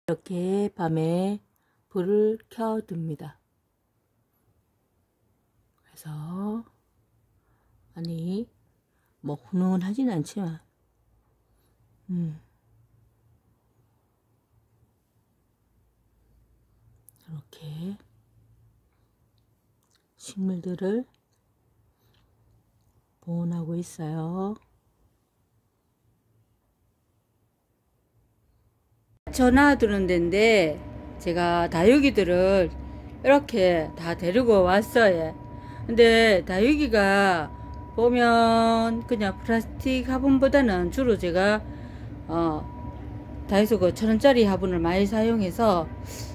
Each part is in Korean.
이렇게 밤에 불을 켜둡니다. 그래서 아니 뭐 훈훈하진 않지만 이렇게 식물들을 보온하고 있어요. 전화 드는 데인데 제가 다육이들을 이렇게 다 데리고 왔어요. 근데 다육이가 보면 그냥 플라스틱 화분보다는 주로 제가 다이소 그 1000원짜리 화분을 많이 사용해서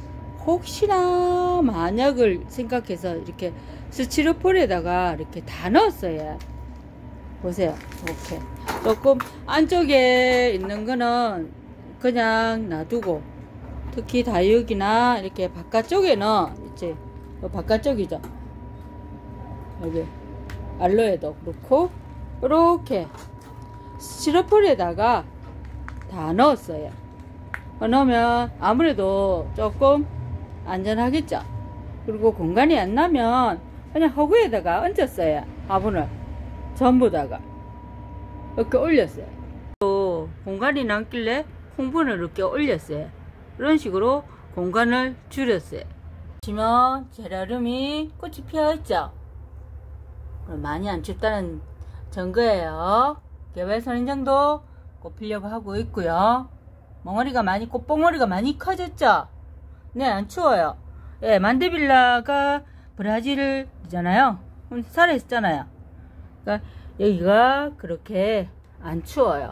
혹시나 만약을 생각해서 이렇게 스티로폼에다가 이렇게 다 넣었어요. 보세요. 이렇게 조금 안쪽에 있는 거는 그냥 놔두고, 특히 다육이나 이렇게 바깥쪽에는 이제 바깥쪽이죠. 여기 알로에도 그렇고 이렇게 스티로폼에다가 다 넣었어요. 넣으면 아무래도 조금 안전하겠죠. 그리고 공간이 안 나면 그냥 허구에다가 얹었어요. 화분을 전부 다가 이렇게 올렸어요. 또 공간이 남길래 홍분을 이렇게 올렸어요. 이런 식으로 공간을 줄였어요. 보시면 제라늄이 꽃이 피어있죠. 많이 안 춥다는 증거예요. 개발 선인장도 꽃 피려고 하고 있고요. 멍어리가 많이, 꽃봉오리가 많이 커졌죠. 네, 안 추워요. 예, 만데빌라가 브라질이잖아요. 살아있잖아요. 그러니까 여기가 그렇게 안 추워요.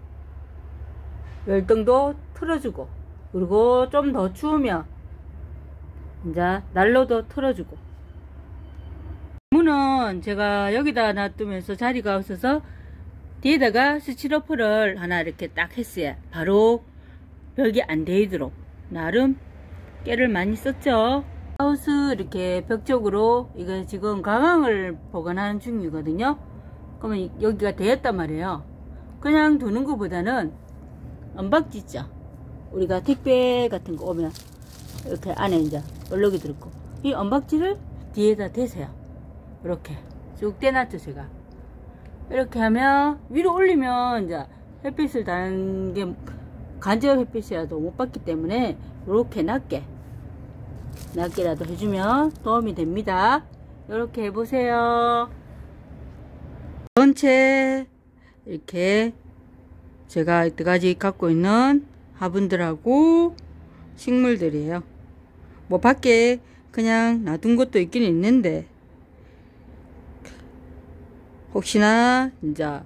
열등도 틀어주고, 그리고 좀 더 추우면 이제 난로도 틀어주고. 문은 제가 여기다 놔두면서 자리가 없어서 뒤에다가 스티로폼을 하나 이렇게 딱 했어요. 바로 벽이 안 데이도록. 나름 깨를 많이 썼죠. 하우스 이렇게 벽 쪽으로 이거 지금 가강을 보관하는 중이거든요. 그러면 여기가 되었단 말이에요. 그냥 두는 것보다는 언박지 있죠. 우리가 택배 같은 거 오면 이렇게 안에 이제 얼룩이 들었고, 이 언박지를 뒤에다 대세요. 이렇게 쭉 떼놨죠. 제가 이렇게 하면 위로 올리면 이제 햇빛을 다는 게 간접 햇빛이라도 못 받기 때문에 이렇게 낮게라도 해주면 도움이 됩니다. 이렇게 해보세요. 전체 이렇게 제가 이때까지 갖고 있는 화분들하고 식물들이에요. 뭐 밖에 그냥 놔둔 것도 있긴 있는데, 혹시나 이제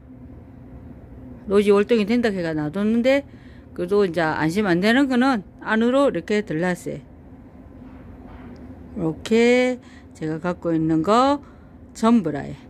노지 월동이 된다 해가 놔뒀는데, 그래도 이제 안심 안 되는 거는 안으로 이렇게 들렀어요. 이렇게 제가 갖고 있는 거 전부라요.